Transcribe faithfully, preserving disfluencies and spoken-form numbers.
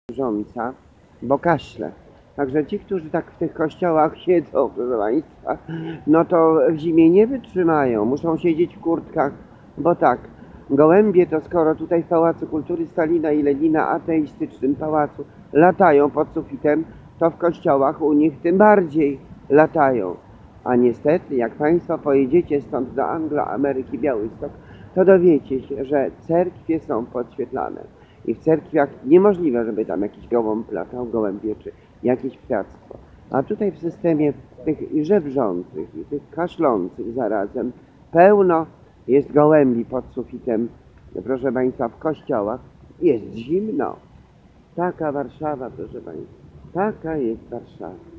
wrząca, bo kaszle. Także ci, którzy tak w tych kościołach siedzą, proszę Państwa, no to w zimie nie wytrzymają, muszą siedzieć w kurtkach, bo tak, gołębie to skoro tutaj w Pałacu Kultury Stalina i Lenina, ateistycznym pałacu, latają pod sufitem, to w kościołach u nich tym bardziej latają. A niestety, jak Państwo pojedziecie stąd do Anglo-Ameryki, Białystok, to dowiecie się, że cerkwie są podświetlane. I w cerkwiach niemożliwe, żeby tam jakiś gołąb latał, gołębie czy jakieś ptactwo. A tutaj w systemie tych i żewrzących, i tych kaszlących zarazem pełno jest gołębi pod sufitem, proszę Państwa, w kościołach. Jest zimno. Taka Warszawa, proszę Państwa. Taka jest Warszawa.